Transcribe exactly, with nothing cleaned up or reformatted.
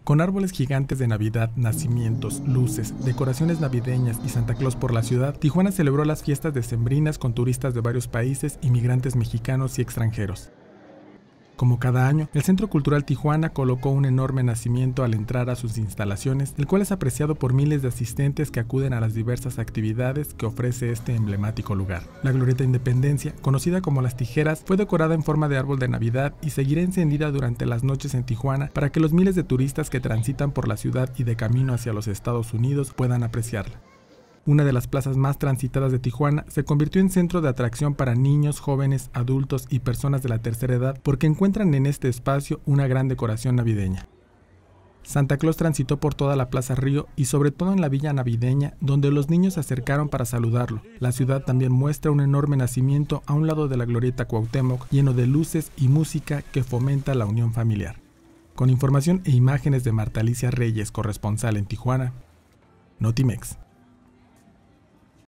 Con árboles gigantes de Navidad, nacimientos, luces, decoraciones navideñas y Santa Claus por la ciudad, Tijuana celebró las fiestas decembrinas con turistas de varios países, inmigrantes mexicanos y extranjeros. Como cada año, el Centro Cultural Tijuana colocó un enorme nacimiento al entrar a sus instalaciones, el cual es apreciado por miles de asistentes que acuden a las diversas actividades que ofrece este emblemático lugar. La Glorieta Independencia, conocida como Las Tijeras, fue decorada en forma de árbol de Navidad y seguirá encendida durante las noches en Tijuana para que los miles de turistas que transitan por la ciudad y de camino hacia los Estados Unidos puedan apreciarla. Una de las plazas más transitadas de Tijuana se convirtió en centro de atracción para niños, jóvenes, adultos y personas de la tercera edad porque encuentran en este espacio una gran decoración navideña. Santa Claus transitó por toda la Plaza Río y sobre todo en la villa navideña, donde los niños se acercaron para saludarlo. La ciudad también muestra un enorme nacimiento a un lado de la Glorieta Cuauhtémoc, lleno de luces y música que fomenta la unión familiar. Con información e imágenes de Marta Alicia Reyes, corresponsal en Tijuana, Notimex.